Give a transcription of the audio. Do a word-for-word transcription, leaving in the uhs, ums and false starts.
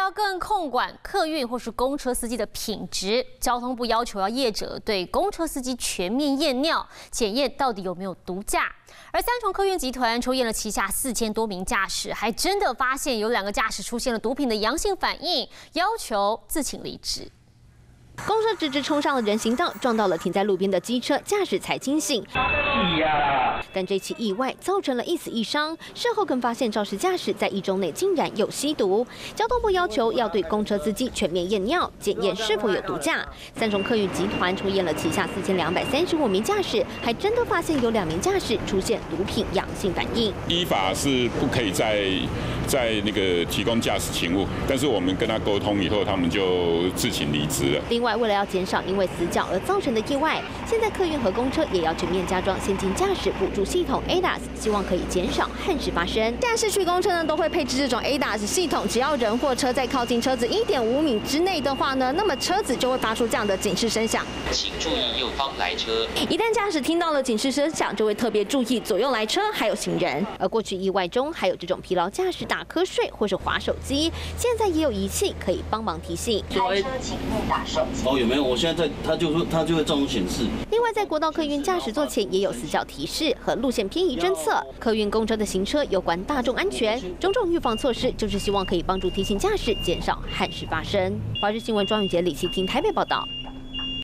要更控管客运或是公车司机的品质，交通部要求要业者对公车司机全面验尿，检验到底有没有毒驾。而三重客运集团抽验了旗下四千多名驾驶，还真的发现有两个驾驶出现了毒品的阳性反应，要求自请离职。 公车直直冲上了人行道，撞到了停在路边的机车，驾驶才惊醒。但这起意外造成了一死一伤。事后更发现肇事驾驶在一周内竟然有吸毒。交通部要求要对公车司机全面验尿，检验是否有毒驾。三重客运集团抽验了旗下四千两百三十五名驾驶，还真的发现有两名驾驶出现毒品阳性反应。 依法是不可以再在那个提供驾驶勤务，但是我们跟他沟通以后，他们就自请离职了。 另外，为了要减少因为死角而造成的意外，现在客运和公车也要全面加装先进驾驶辅助系统 A D A S， 希望可以减少憾事发生。现在市区公车呢都会配置这种 A D A S 系统，只要人或车在靠近车子一点五米之内的话呢，那么车子就会发出这样的警示声响。 请注意右方来车。 一旦驾驶听到了警示声响，就会特别注意左右来车还有行人。而过去意外中还有这种疲劳驾驶打瞌睡或是滑手机，现在也有仪器可以帮忙提醒。 开车请勿打手机。 哦，有没有？我现在在，它就会它就会自动显示。 另外，在国道客运驾驶座前也有死角提示和路线偏移侦测。客运公车的行车有关大众安全，种种预防措施就是希望可以帮助提醒驾驶，减少憾事发生。华视新闻庄宇杰、李希婷台北报道。